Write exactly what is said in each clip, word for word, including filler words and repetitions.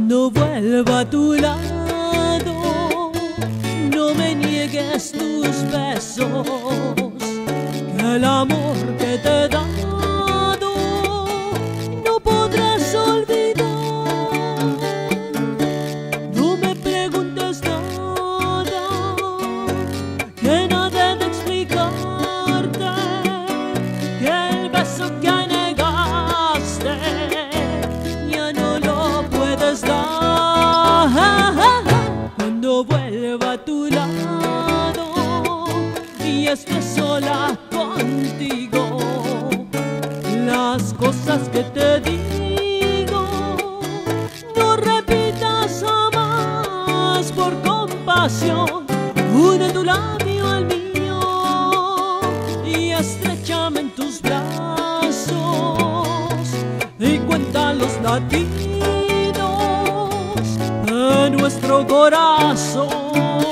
Cuando vuelva a tu lado, no me niegues tus besos, que el amor que te he dado no podrás olvidar. No me preguntes nada, que nada de explicarte, que el beso que negaste ya no lo puedes dar. Cuando vuelva a tu lado y esté sola contigo, las cosas que te digo no repitas jamás. Por compasión, une tu labio al mío y estrechame en tus brazos y cuenta los latidos de nuestro corazón.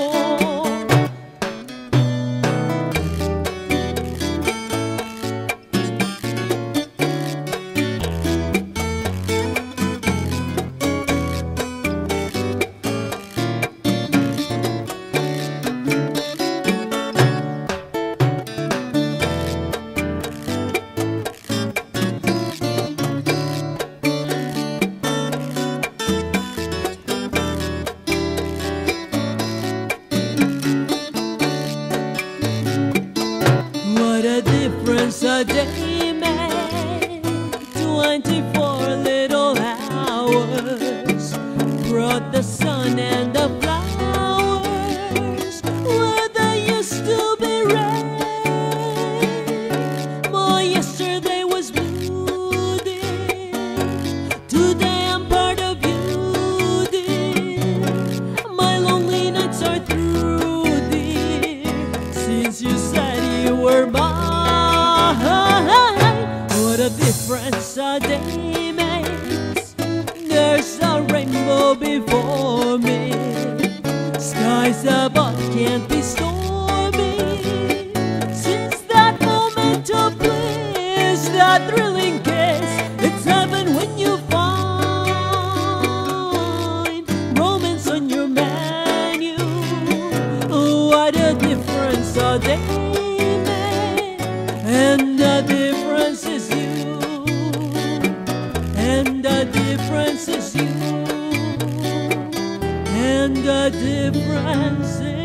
What a difference a day made, twenty-four little hours brought the sun and the flowers where there used to be rain. My yesterday was blue, dear, today I'm part of you, dear. My lonely nights are through, dear, since you said you were mine. What a difference a day makes. There's a rainbow before me, skies above can't be stormy. Since that moment of bliss, that thrilling kiss, it's heaven when you find romance on your menu. What a difference a day made, and the difference is you, and the difference is you, and the difference is